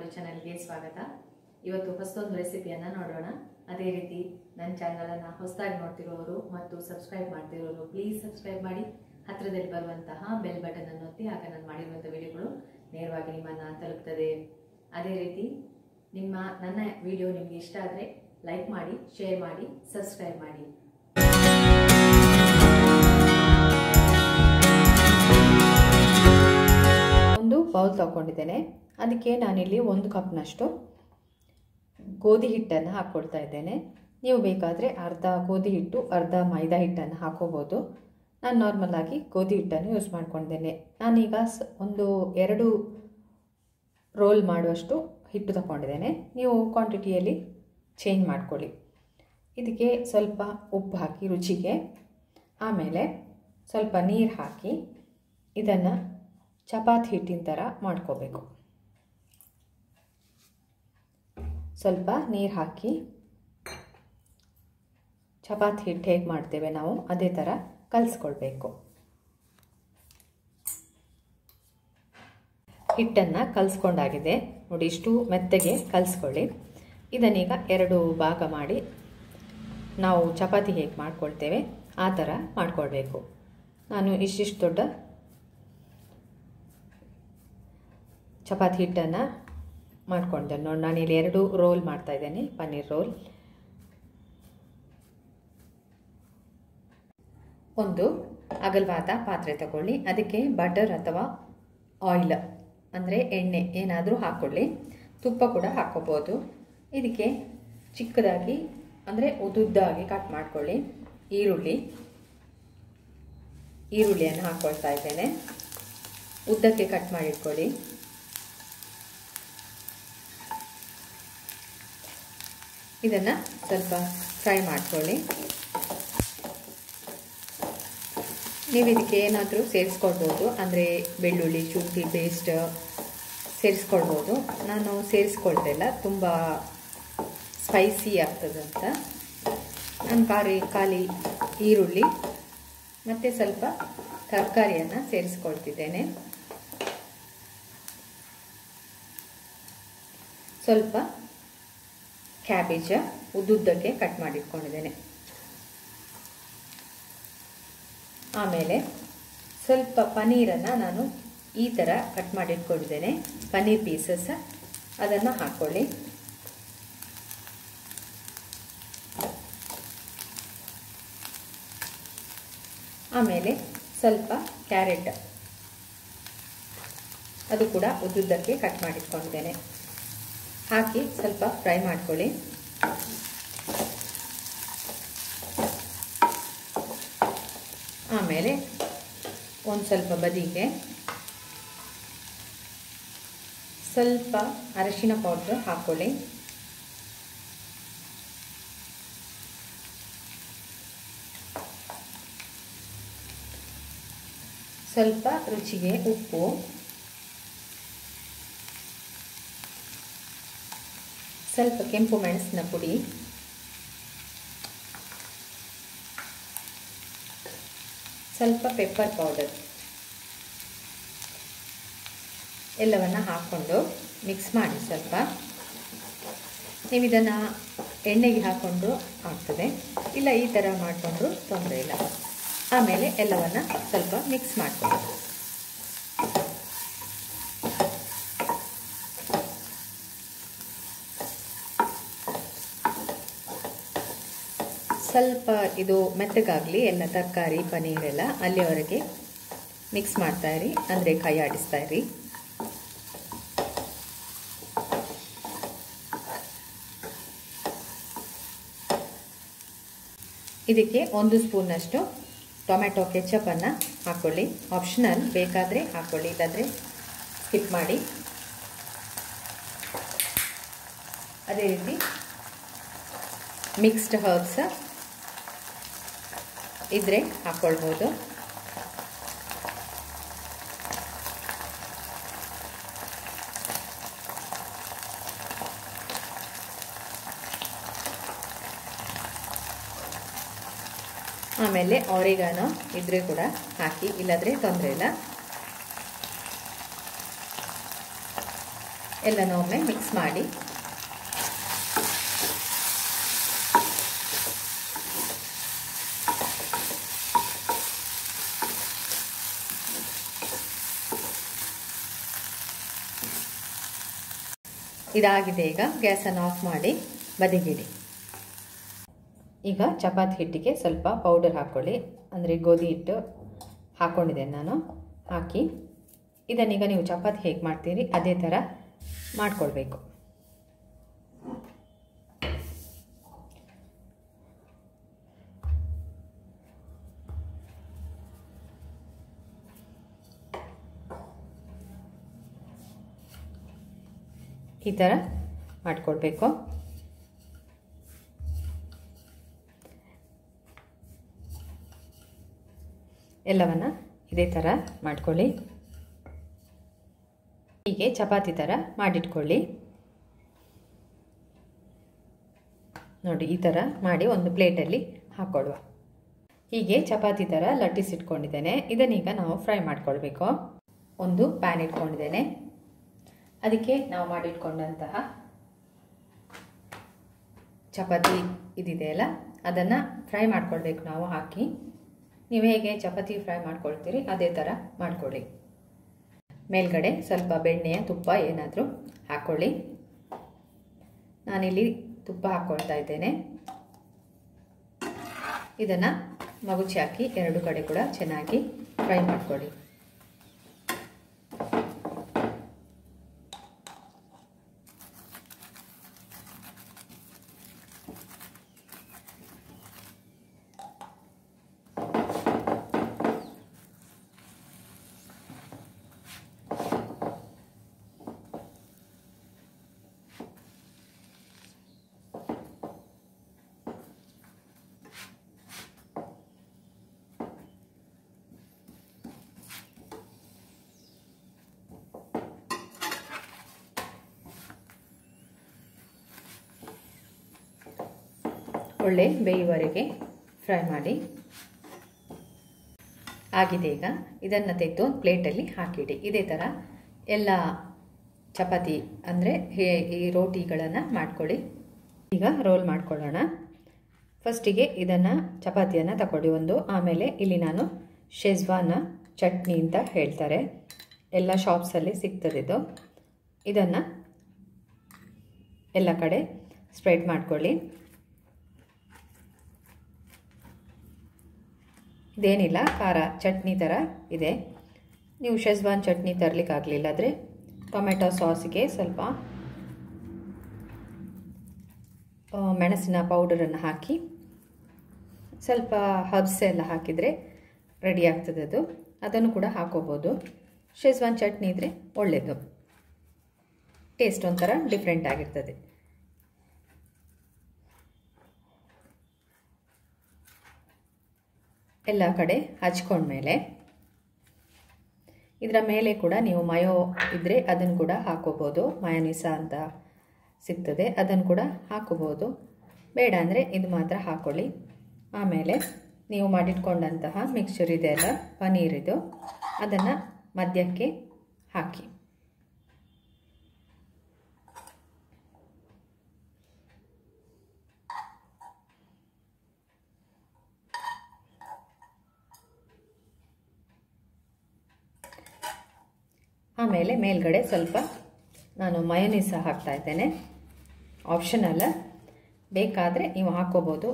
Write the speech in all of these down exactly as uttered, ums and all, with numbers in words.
ಮಾಡೋ ಚಾನೆಲ್ಗೆ ಸ್ವಾಗತ. ಇವತ್ತು ಹೊಸದೊಂದು ರೆಸಿಪಿಯನ್ನು ನೋಡೋಣ. ಅದೇ ರೀತಿ ನನ್ನ ಚಾನಲನ್ನು ಹೊಸದಾಗಿ ನೋಡ್ತಿರೋರು ಮತ್ತು ಸಬ್ಸ್ಕ್ರೈಬ್ ಮಾಡ್ತಿರೋರು ಪ್ಲೀಸ್ ಸಬ್ಸ್ಕ್ರೈಬ್ ಮಾಡಿ, ಹತ್ತಿರದಲ್ಲಿ ಬರುವಂತಹ ಬೆಲ್ ಬಟನ್ ಅನ್ನು ಒತ್ತಿ, ಆಗ ನಾನು ಮಾಡಿರುವಂಥ ವಿಡಿಯೋಗಳು ನೇರವಾಗಿ ನಿಮ್ಮನ್ನು ತಲುಪ್ತದೆ. ಅದೇ ರೀತಿ ನಿಮ್ಮ ನನ್ನ ವಿಡಿಯೋ ನಿಮಗೆ ಇಷ್ಟ ಆದರೆ ಲೈಕ್ ಮಾಡಿ, ಶೇರ್ ಮಾಡಿ, ಸಬ್ಸ್ಕ್ರೈಬ್ ಮಾಡಿ. ಒಂದು ಬೌಲ್ ತಗೊಂಡಿದ್ದೇನೆ. ಅದಕ್ಕೆ ನಾನಿಲ್ಲಿ ಒಂದು ಕಪ್ನಷ್ಟು ಗೋಧಿ ಹಿಟ್ಟನ್ನು ಹಾಕ್ಕೊಳ್ತಾ ಇದ್ದೇನೆ. ನೀವು ಬೇಕಾದರೆ ಅರ್ಧ ಗೋಧಿ ಹಿಟ್ಟು ಅರ್ಧ ಮೈದಾ ಹಿಟ್ಟನ್ನು ಹಾಕೋಬೋದು. ನಾನು ನಾರ್ಮಲ್ ಆಗಿ ಗೋಧಿ ಹಿಟ್ಟನ್ನು ಯೂಸ್ ಮಾಡ್ಕೊಂಡಿದ್ದೇನೆ. ನಾನೀಗ ಒಂದು ಎರಡು ರೋಲ್ ಮಾಡುವಷ್ಟು ಹಿಟ್ಟು ತಗೊಂಡಿದ್ದೇನೆ. ನೀವು ಕ್ವಾಂಟಿಟಿಯಲ್ಲಿ ಚೇಂಜ್ ಮಾಡ್ಕೊಳ್ಳಿ. ಇದಕ್ಕೆ ಸ್ವಲ್ಪ ಉಪ್ಪು ಹಾಕಿ ರುಚಿಗೆ, ಆಮೇಲೆ ಸ್ವಲ್ಪ ನೀರು ಹಾಕಿ ಇದನ್ನು ಚಪಾತಿ ಹಿಟ್ಟಿನ ಥರ ಮಾಡ್ಕೋಬೇಕು. ಸ್ವಲ್ಪ ನೀರು ಹಾಕಿ ಚಪಾತಿ ಹಿಟ್ಟು ಹೇಗೆ ಮಾಡ್ತೇವೆ ನಾವು ಅದೇ ಥರ ಕಲಿಸ್ಕೊಳ್ಬೇಕು. ಹಿಟ್ಟನ್ನು ಕಲಿಸ್ಕೊಂಡಾಗಿದೆ ನೋಡಿ, ಇಷ್ಟು ಮೆತ್ತಗೆ ಕಲಿಸ್ಕೊಳ್ಳಿ. ಇದನ್ನೀಗ ಎರಡು ಭಾಗ ಮಾಡಿ ನಾವು ಚಪಾತಿ ಹೇಗೆ ಮಾಡ್ಕೊಳ್ತೇವೆ ಆ ಥರ ಮಾಡ್ಕೊಳ್ಬೇಕು. ನಾನು ಇಷ್ಟಿಷ್ಟು ದೊಡ್ಡ ಚಪಾತಿ ಹಿಟ್ಟನ್ನು ಮಾಡ್ಕೊಂಡಿದ್ದೇನೆ ನೋಡಿ. ನಾನಿಲ್ಲಿ ಎರಡು ರೋಲ್ ಮಾಡ್ತಾ ಇದ್ದೇನೆ, ಪನ್ನೀರ್ ರೋಲ್. ಒಂದು ಅಗಲವಾದ ಪಾತ್ರೆ ತಗೊಳ್ಳಿ. ಅದಕ್ಕೆ ಬಟರ್ ಅಥವಾ ಆಯಿಲ್ ಅಂದರೆ ಎಣ್ಣೆ ಏನಾದರೂ ಹಾಕ್ಕೊಳ್ಳಿ. ತುಪ್ಪ ಕೂಡ ಹಾಕ್ಕೋಬೋದು. ಇದಕ್ಕೆ ಚಿಕ್ಕದಾಗಿ ಅಂದರೆ ಉದ್ದುದ್ದಾಗಿ ಕಟ್ ಮಾಡ್ಕೊಳ್ಳಿ ಈರುಳ್ಳಿ ಈರುಳ್ಳಿಯನ್ನು ಹಾಕ್ಕೊಳ್ತಾ ಇದ್ದೇನೆ. ಉದ್ದಕ್ಕೆ ಕಟ್ ಮಾಡಿಟ್ಕೊಳ್ಳಿ. ಇದನ್ನು ಸ್ವಲ್ಪ ಫ್ರೈ ಮಾಡ್ಕೊಳ್ಳಿ. ನೀವು ಇದಕ್ಕೆ ಏನಾದರೂ ಸೇರಿಸ್ಕೊಳ್ಬೋದು, ಅಂದರೆ ಬೆಳ್ಳುಳ್ಳಿ ಶುಂಠಿ ಪೇಸ್ಟ್ ಸೇರಿಸ್ಕೊಳ್ಬೋದು. ನಾನು ಸೇರಿಸ್ಕೊಳ್ತಿಲ್ಲ, ತುಂಬ ಸ್ಪೈಸಿ ಆಗ್ತದಂತ. ನಾನು ಖಾಲಿ ಖಾಲಿ ಈರುಳ್ಳಿ ಮತ್ತು ಸ್ವಲ್ಪ ತರಕಾರಿಯನ್ನು ಸೇರಿಸ್ಕೊಳ್ತಿದ್ದೇನೆ. ಸ್ವಲ್ಪ ಕ್ಯಾಬೇಜ್ ಉದ್ದುದ್ದಕ್ಕೆ ಕಟ್ ಮಾಡಿಟ್ಕೊಂಡಿದ್ದೇನೆ. ಆಮೇಲೆ ಸ್ವಲ್ಪ ಪನ್ನೀರನ್ನು ನಾನು ಈ ಥರ ಕಟ್ ಮಾಡಿಟ್ಕೊಂಡಿದ್ದೇನೆ, ಪನ್ನೀರ್ ಪೀಸಸ್. ಅದನ್ನು ಹಾಕ್ಕೊಳ್ಳಿ. ಆಮೇಲೆ ಸ್ವಲ್ಪ ಕ್ಯಾರೆಟ್, ಅದು ಕೂಡ ಉದ್ದುದ್ದಕ್ಕೆ ಕಟ್ ಮಾಡಿಟ್ಕೊಂಡಿದ್ದೇನೆ. ಹಾಕಿ ಸ್ವಲ್ಪ ಫ್ರೈ ಮಾಡ್ಕೊಳ್ಳಿ. ಆಮೇಲೆ ಒಂದು ಸ್ವಲ್ಪ ಬದಿಗೆ ಸ್ವಲ್ಪ ಅರಿಶಿನ ಪೌಡರ್ ಹಾಕ್ಕೊಳ್ಳಿ. ಸ್ವಲ್ಪ ರುಚಿಗೆ ಉಪ್ಪು, ಸ್ವಲ್ಪ ಕೆಂಪು ಮೆಣಸಿನ ಪುಡಿ, ಸ್ವಲ್ಪ ಪೆಪ್ಪರ್ ಪೌಡರ್ ಎಲ್ಲವನ್ನು ಹಾಕ್ಕೊಂಡು ಮಿಕ್ಸ್ ಮಾಡಿ. ಸ್ವಲ್ಪ ನೀವು ಇದನ್ನು ಎಣ್ಣೆಗೆ ಹಾಕ್ಕೊಂಡು ಆಗ್ತದೆ, ಇಲ್ಲ ಈ ಥರ ಮಾಡಿಕೊಂಡ್ರೂ ತೊಂದರೆ ಇಲ್ಲ. ಆಮೇಲೆ ಎಲ್ಲವನ್ನು ಸ್ವಲ್ಪ ಮಿಕ್ಸ್ ಮಾಡಿಕೊಂಡು ಸ್ವಲ್ಪ ಇದು ಮೆತ್ತಗಾಗಲಿ, ಎಲ್ಲ ತರಕಾರಿ ಪನ್ನೀರೆಲ್ಲ ಅಲ್ಲಿಯವರೆಗೆ ಮಿಕ್ಸ್ ಮಾಡ್ತಾ ಇರಿ, ಅಂದರೆ ಕೈ ಆಡಿಸ್ತಾ ಇರಿ. ಇದಕ್ಕೆ ಒಂದು ಸ್ಪೂನಷ್ಟು ಟೊಮೆಟೊ ಕೆಚಪನ್ನು ಹಾಕ್ಕೊಳ್ಳಿ. ಆಪ್ಷನಲ್, ಬೇಕಾದರೆ ಹಾಕ್ಕೊಳ್ಳಿ, ಇಲ್ಲಾಂದರೆ ಸ್ಕಿಪ್ ಮಾಡಿ. ಅದೇ ರೀತಿ ಮಿಕ್ಸ್ಡ್ ಹರ್ಬ್ಸ್ ಇದ್ರೆ ಹಾಕ್ಕೊಳ್ಬೋದು. ಆಮೇಲೆ ಆರಿಗಾನೋ ಇದ್ರೆ ಕೂಡ ಹಾಕಿ, ಇಲ್ಲದ್ರೆ ತೊಂದರೆ ಇಲ್ಲ. ಎಲ್ಲನೂ ಒಮ್ಮೆ ಮಿಕ್ಸ್ ಮಾಡಿ ಇದಾಗಿದೆ. ಈಗ ಗ್ಯಾಸನ್ನು ಆಫ್ ಮಾಡಿ ಬದಿಗಿಡಿ. ಈಗ ಚಪಾತಿ ಹಿಟ್ಟಿಗೆ ಸ್ವಲ್ಪ ಪೌಡರ್ ಹಾಕ್ಕೊಳ್ಳಿ, ಅಂದರೆ ಗೋಧಿ ಹಿಟ್ಟು ಹಾಕ್ಕೊಂಡಿದ್ದೇನೆ ನಾನು. ಹಾಕಿ ಇದನ್ನೀಗ ನೀವು ಚಪಾತಿ ಹೇಗೆ ಮಾಡ್ತೀರಿ ಅದೇ ಥರ ಮಾಡಿಕೊಳ್ಬೇಕು. ಈ ಥರ ಮಾಡಿಕೊಳ್ಬೇಕು. ಎಲ್ಲವನ್ನು ಇದೇ ಥರ ಮಾಡ್ಕೊಳ್ಳಿ. ಹೀಗೆ ಚಪಾತಿ ಥರ ಮಾಡಿಟ್ಕೊಳ್ಳಿ. ನೋಡಿ, ಈ ಥರ ಮಾಡಿ ಒಂದು ಪ್ಲೇಟಲ್ಲಿ ಹಾಕ್ಕೊಳ್ಳುವ. ಹೀಗೆ ಚಪಾತಿ ಥರ ಲಟ್ಟಿಸಿಟ್ಕೊಂಡಿದ್ದೇನೆ. ಇದನ್ನೀಗ ನಾವು ಫ್ರೈ ಮಾಡ್ಕೊಳ್ಬೇಕು. ಒಂದು ಪ್ಯಾನ್ ಇಟ್ಕೊಂಡಿದ್ದೇನೆ. ಅದಕ್ಕೆ ನಾವು ಮಾಡಿಟ್ಕೊಂಡಂತಹ ಚಪಾತಿ ಇದಿದೆಯಲ್ಲ ಅದನ್ನು ಫ್ರೈ ಮಾಡ್ಕೊಳ್ಬೇಕು ನಾವು ಹಾಕಿ. ನೀವು ಹೇಗೆ ಚಪಾತಿ ಫ್ರೈ ಮಾಡ್ಕೊಳ್ತೀರಿ ಅದೇ ಥರ ಮಾಡ್ಕೊಳ್ಳಿ. ಮೇಲ್ಗಡೆ ಸ್ವಲ್ಪ ಬೆಣ್ಣೆಯ ತುಪ್ಪ ಏನಾದರೂ ಹಾಕ್ಕೊಳ್ಳಿ. ನಾನಿಲ್ಲಿ ತುಪ್ಪ ಹಾಕ್ಕೊಳ್ತಾ ಇದ್ದೇನೆ. ಇದನ್ನು ಮಗುಚಿ ಹಾಕಿ ಎರಡು ಕಡೆ ಕೂಡ ಚೆನ್ನಾಗಿ ಫ್ರೈ ಮಾಡ್ಕೊಳ್ಳಿ. ಒಳ್ಳೆ ಬೇಯುವವರೆಗೆ ಫ್ರೈ ಮಾಡಿ. ಆಗಿದೆ. ಈಗ ಇದನ್ನು ತೆಗೆದು ಪ್ಲೇಟಲ್ಲಿ ಹಾಕಿಡಿ. ಇದೇ ಥರ ಎಲ್ಲ ಚಪಾತಿ ಅಂದರೆ ಈ ರೋಟಿಗಳನ್ನು ಮಾಡ್ಕೊಳ್ಳಿ. ಈಗ ರೋಲ್ ಮಾಡ್ಕೊಳ್ಳೋಣ. ಫಸ್ಟಿಗೆ ಇದನ್ನು ಚಪಾತಿಯನ್ನು ತಗೊಳ್ಳಿ ಒಂದು. ಆಮೇಲೆ ಇಲ್ಲಿ ನಾನು ಶೆಜ್ವಾನ್ ಚಟ್ನಿ ಅಂತ ಹೇಳ್ತಾರೆ, ಎಲ್ಲ ಶಾಪ್ಸಲ್ಲಿ ಸಿಗ್ತದೆ ಇದು. ಇದನ್ನು ಎಲ್ಲ ಕಡೆ ಸ್ಪ್ರೆಡ್ ಮಾಡ್ಕೊಳ್ಳಿ. ಇದೇನಿಲ್ಲ, ಖಾರ ಚಟ್ನಿ ಥರ ಇದೆ. ನೀವು ಶೆಜ್ವಾನ್ ಚಟ್ನಿ ತರಲಿಕ್ಕಾಗಲಿಲ್ಲ ಆದರೆ ಟೊಮೆಟೊ ಸಾಸಿಗೆ ಸ್ವಲ್ಪ ಮೆಣಸಿನ ಪೌಡರನ್ನು ಹಾಕಿ ಸ್ವಲ್ಪ ಹರ್ಬ್ಸ್ ಎಲ್ಲ ಹಾಕಿದರೆ ರೆಡಿ ಆಗ್ತದೆ ಅದು. ಅದನ್ನು ಕೂಡ ಹಾಕೋಬೋದು. ಶೆಜ್ವಾನ್ ಚಟ್ನಿ ಇದ್ದರೆ ಒಳ್ಳೆಯದು, ಟೇಸ್ಟ್ ಒಂಥರ ಡಿಫ್ರೆಂಟ್ ಆಗಿರ್ತದೆ. ಎಲ್ಲ ಕಡೆ ಹಚ್ಕೊಂಡ್ಮೇಲೆ ಇದರ ಮೇಲೆ ಕೂಡ ನೀವು ಮಯೋ ಇದ್ದರೆ ಅದನ್ನು ಕೂಡ ಹಾಕೋಬೋದು. ಮಯೋನೀಸ ಅಂತ ಸಿಗ್ತದೆ, ಅದನ್ನು ಕೂಡ ಹಾಕೋಬೋದು. ಬೇಡ ಅಂದರೆ ಇದು ಮಾತ್ರ ಹಾಕ್ಕೊಳ್ಳಿ. ಆಮೇಲೆ ನೀವು ಮಾಡಿಟ್ಕೊಂಡಂತಹ ಮಿಕ್ಸ್ಚರ್ ಇದೆಯಲ್ಲ, ಪನ್ನೀರಿದು, ಅದನ್ನು ಮಧ್ಯಕ್ಕೆ ಹಾಕಿ. ಆಮೇಲೆ ಮೇಲ್ಗಡೆ ಸ್ವಲ್ಪ ನಾನು ಮಯೋನೀಸ್ ಹಾಕ್ತಾ ಇದ್ದೇನೆ. ಆಪ್ಷನಲ್ಲ, ಬೇಕಾದರೆ ನೀವು ಹಾಕೋಬೋದು.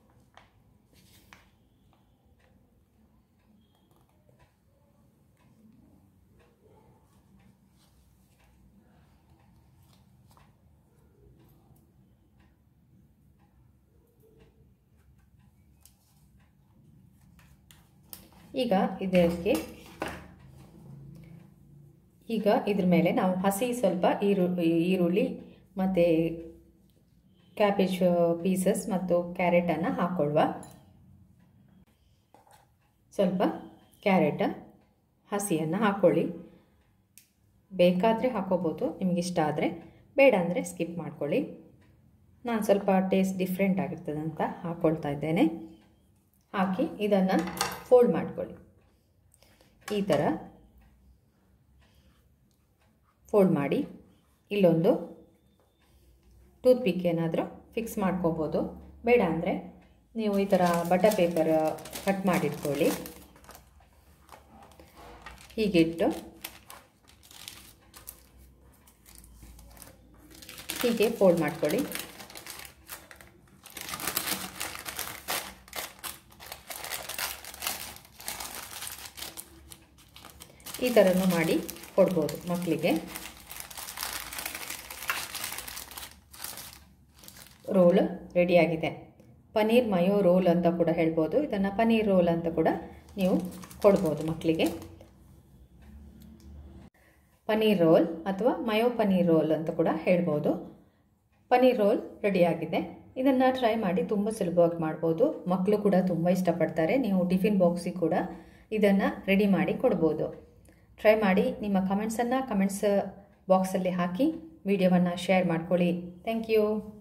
ಈಗ ಇದಕ್ಕೆ ಈಗ ಇದ್ರ ಮೇಲೆ ನಾವು ಹಸಿ ಸ್ವಲ್ಪ ಈರು ಈರುಳ್ಳಿ ಮತ್ತು ಕ್ಯಾಬೇಜ್ ಪೀಸಸ್ ಮತ್ತು ಕ್ಯಾರೆಟನ್ನು ಹಾಕ್ಕೊಳ್ಳುವ. ಸ್ವಲ್ಪ ಕ್ಯಾರೆಟ್ ಹಸಿಯನ್ನು ಹಾಕ್ಕೊಳ್ಳಿ. ಬೇಕಾದರೆ ಹಾಕೋಬೋದು, ನಿಮಗಿಷ್ಟ ಆದರೆ. ಬೇಡ ಅಂದರೆ ಸ್ಕಿಪ್ ಮಾಡ್ಕೊಳ್ಳಿ. ನಾನು ಸ್ವಲ್ಪ ಟೇಸ್ಟ್ ಡಿಫ್ರೆಂಟ್ ಆಗಿರ್ತದೆ ಅಂತ ಹಾಕ್ಕೊಳ್ತಾ ಇದ್ದೇನೆ. ಹಾಕಿ ಇದನ್ನು ಫೋಲ್ಡ್ ಮಾಡ್ಕೊಳ್ಳಿ. ಈ ಥರ ಫೋಲ್ಡ್ ಮಾಡಿ ಇಲ್ಲೊಂದು ಟೂತ್ ಪಿಕ್ ಏನಾದರೂ ಫಿಕ್ಸ್ ಮಾಡ್ಕೋಬೋದು. ಬೇಡ ಅಂದರೆ ನೀವು ಈ ಥರ ಬಟರ್ ಪೇಪರ್ ಕಟ್ ಮಾಡಿಟ್ಕೊಳ್ಳಿ. ಹೀಗಿಟ್ಟು ಹೀಗೆ ಫೋಲ್ಡ್ ಮಾಡ್ಕೊಳ್ಳಿ. ಈ ಥರನೂ ಮಾಡಿ ಕೊಡ್ಬೋದು ಮಕ್ಕಳಿಗೆ. ರೋಲ್ ರೆಡಿಯಾಗಿದೆ. ಪನ್ನೀರ್ ಮಯೋ ರೋಲ್ ಅಂತ ಕೂಡ ಹೇಳ್ಬೋದು. ಇದನ್ನು ಪನ್ನೀರ್ ರೋಲ್ ಅಂತ ಕೂಡ ನೀವು ಕೊಡ್ಬೋದು ಮಕ್ಕಳಿಗೆ. ಪನ್ನೀರ್ ರೋಲ್ ಅಥವಾ ಮಯೋ ಪನ್ನೀರ್ ರೋಲ್ ಅಂತ ಕೂಡ ಹೇಳ್ಬೋದು. ಪನ್ನೀರ್ ರೋಲ್ ರೆಡಿಯಾಗಿದೆ. ಇದನ್ನು ಟ್ರೈ ಮಾಡಿ, ತುಂಬ ಸುಲಭವಾಗಿ ಮಾಡ್ಬೋದು. ಮಕ್ಕಳು ಕೂಡ ತುಂಬ ಇಷ್ಟಪಡ್ತಾರೆ. ನೀವು ಟಿಫಿನ್ ಬಾಕ್ಸಿಗೆ ಕೂಡ ಇದನ್ನು ರೆಡಿ ಮಾಡಿ ಕೊಡ್ಬೋದು. ಟ್ರೈ ಮಾಡಿ. ನಿಮ್ಮ ಕಮೆಂಟ್ಸನ್ನು ಕಮೆಂಟ್ಸ್ ಬಾಕ್ಸಲ್ಲಿ ಹಾಕಿ ವಿಡಿಯೋವನ್ನು ಶೇರ್ ಮಾಡ್ಕೊಳ್ಳಿ. Thank you.